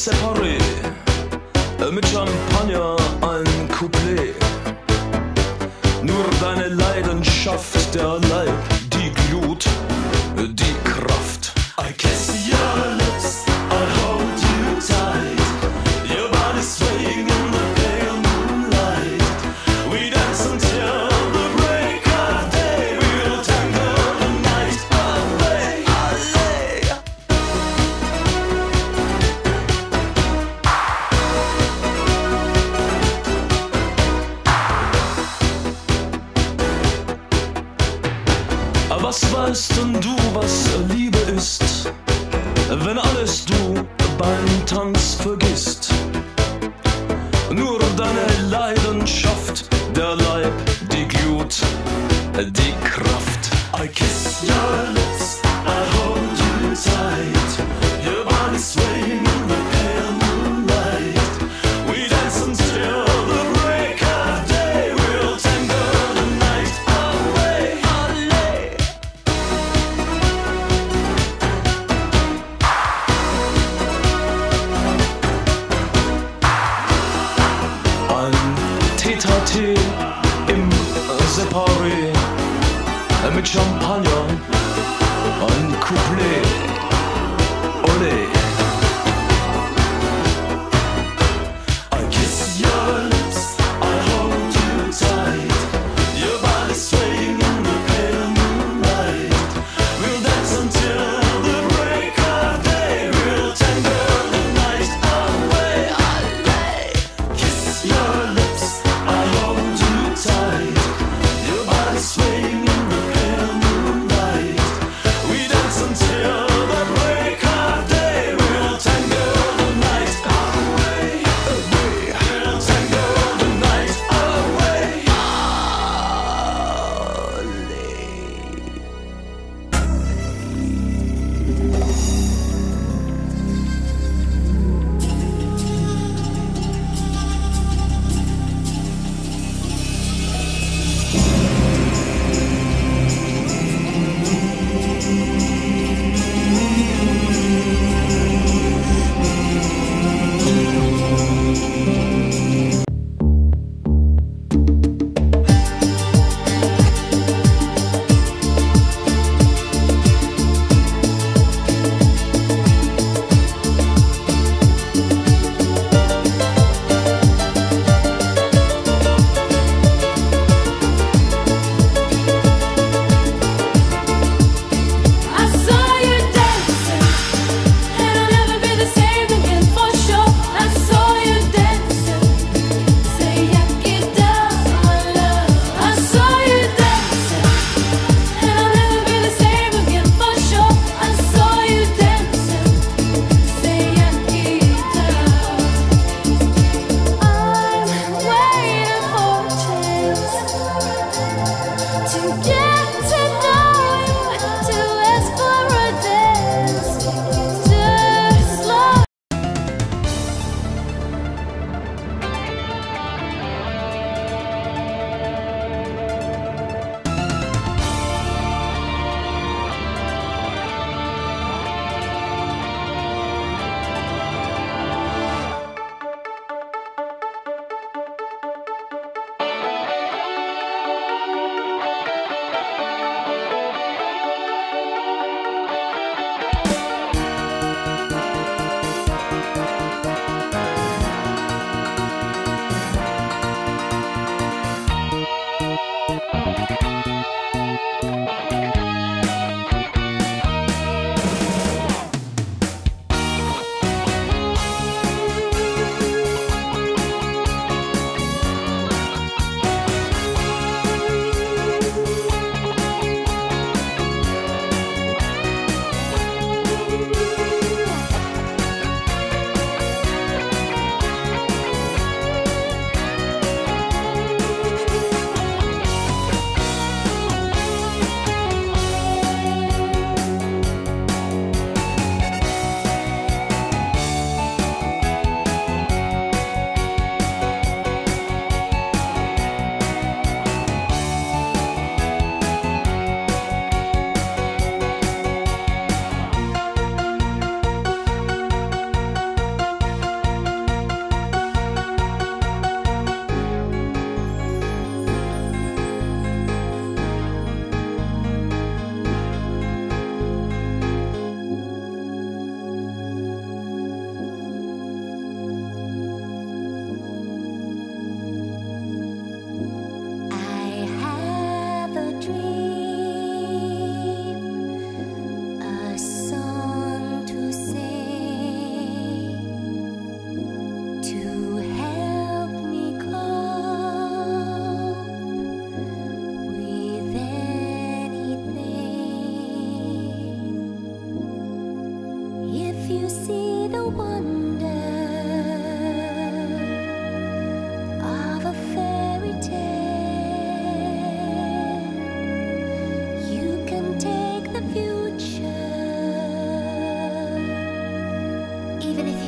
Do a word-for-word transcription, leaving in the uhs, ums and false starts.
Separé, mit Champagner ein Couplet. Nur deine Leidenschaft, der Leib, die Glut, die Kraft. I kiss your lips, I hold you tight. Your body swaying in the pale moonlight. We dance until the break of day. We'll tangle the night away. Alley. Was weißt denn du, was Liebe ist, wenn alles du beim Tanz vergisst? Nur deine Leidenschaft, der Leib, die Glut, die Kraft. I kiss your lips, I hold you tight. Your body swaying in the pale moonlight. We dance until the break of day. We'll tangle the night away. Alley. Tete im Separé, mit Champagner, ein Couplet, olé. I kiss your lips, I hold you tight. Your body swaying in the pale moonlight. We'll dance until the break of day. We'll tangle the night away. Alley. Kiss your lips, I hold you tight. Your body swaying in the pale moonlight. We dance until even if